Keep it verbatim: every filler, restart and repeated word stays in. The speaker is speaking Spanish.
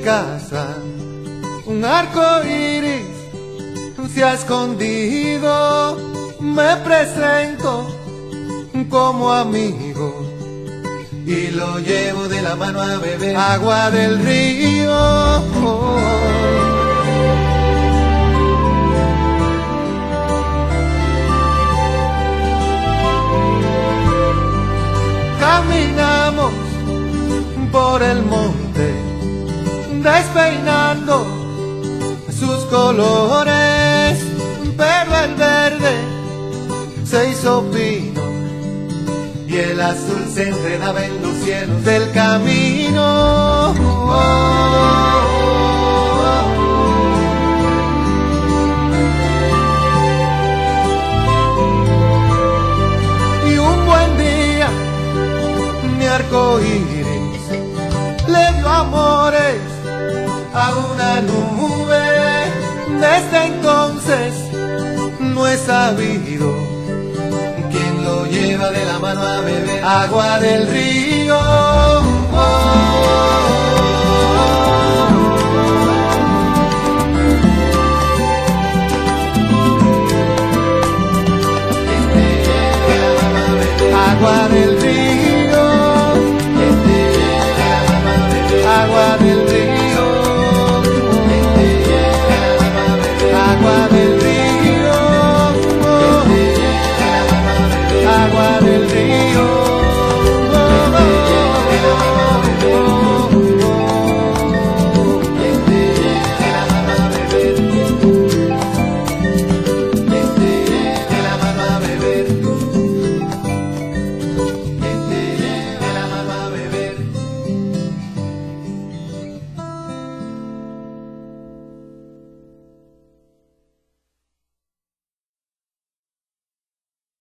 casa un arco iris se ha escondido. Me presento como amigo y lo llevo de la mano a beber agua del río. Caminamos por el monte despeinando sus colores, pero el verde se hizo pino y el azul se enredaba en los cielos del camino. Y un buen día mi arco iris le dio amores a una nube. Desde entonces no he sabido quién lo lleva de la mano a beber agua del río.